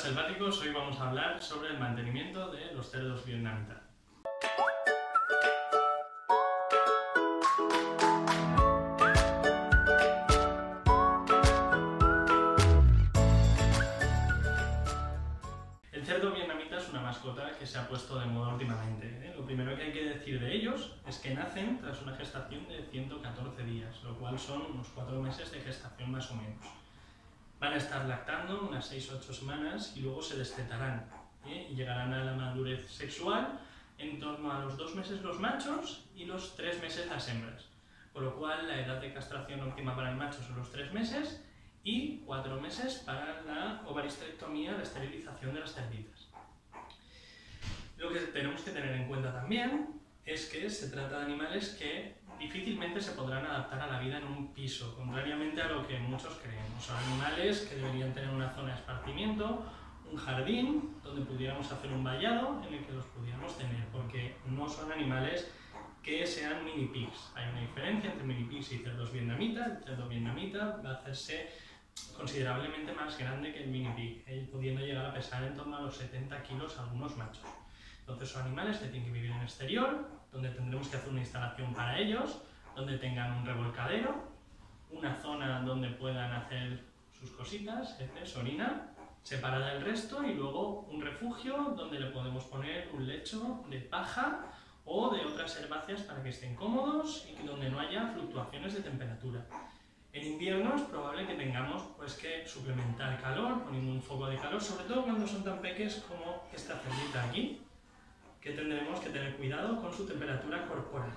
selváticos, hoy vamos a hablar sobre el mantenimiento de los cerdos vietnamitas. El cerdo vietnamita es una mascota que se ha puesto de moda últimamente. Lo primero que hay que decir de ellos es que nacen tras una gestación de 114 días, lo cual son unos 4 meses de gestación más o menos. Van a estar lactando unas 6 o 8 semanas y luego se destetarán y llegarán a la madurez sexual en torno a los 2 meses los machos y los 3 meses las hembras. Por lo cual la edad de castración óptima para el macho son los 3 meses y 4 meses para la ovaricectomía, la esterilización de las cerditas. Lo que tenemos que tener en cuenta también es que se trata de animales que difícilmente se podrán adaptar a la vida en un piso, contrariamente a lo que muchos creemos. Son animales que deberían tener una zona de esparcimiento, un jardín donde pudiéramos hacer un vallado en el que los pudiéramos tener, porque no son animales que sean mini pigs. Hay una diferencia entre mini pigs y cerdos vietnamitas. El cerdo vietnamita va a hacerse considerablemente más grande que el mini pig, pudiendo llegar a pesar en torno a los 70 kilos algunos machos. Entonces son animales que tienen que vivir en exterior, donde tendremos que hacer una instalación para ellos, donde tengan un revolcadero, una zona donde puedan hacer sus cositas, heces, orina, separada del resto, y luego un refugio donde le podemos poner un lecho de paja o de otras herbáceas para que estén cómodos y donde no haya fluctuaciones de temperatura. En invierno es probable que tengamos que suplementar calor, poniendo un foco de calor, sobre todo cuando son tan pequeños como esta cerdita aquí, que tendremos que tener cuidado con su temperatura corporal.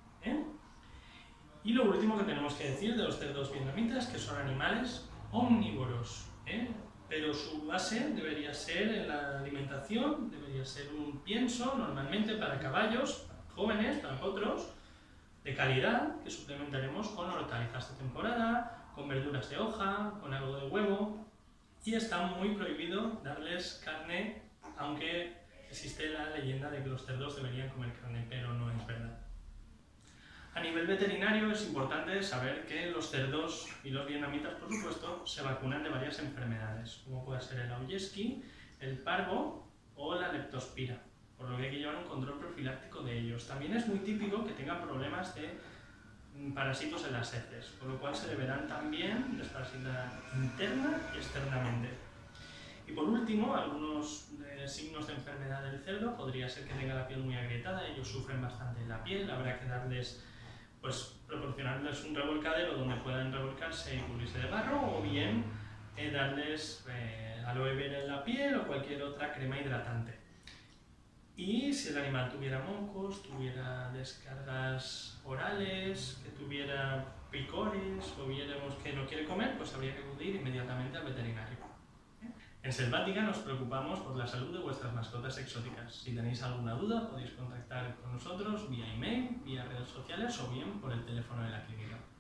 Y lo último que tenemos que decir de los cerdos vietnamitas es que son animales omnívoros, pero su base debería ser en la alimentación, debería ser un pienso normalmente para caballos, para jóvenes, para potros, de calidad, que suplementaremos con hortalizas de temporada, con verduras de hoja, con algo de huevo, y está muy prohibido darles carne, aunque existe la leyenda de que los cerdos deberían comer carne, pero no es verdad. A nivel veterinario es importante saber que los cerdos y los vietnamitas, por supuesto, se vacunan de varias enfermedades, como puede ser el Augeski, el parvo o la leptospira, por lo que hay que llevar un control profiláctico de ellos. También es muy típico que tengan problemas de parásitos en las heces, por lo cual se deberán también desparasitar interna y externamente. Y por último, algunos signos de enfermedad del cerdo podría ser que tenga la piel muy agrietada, ellos sufren bastante la piel, habrá que darles, proporcionarles un revolcadero donde puedan revolcarse y cubrirse de barro, o bien darles aloe vera en la piel o cualquier otra crema hidratante. Y si el animal tuviera mocos, tuviera descargas orales, que tuviera picores o viéramos que no quiere comer, pues habría que acudir inmediatamente al veterinario. En Selvática nos preocupamos por la salud de vuestras mascotas exóticas. Si tenéis alguna duda podéis contactar con nosotros vía email, vía redes sociales o bien por el teléfono de la clínica.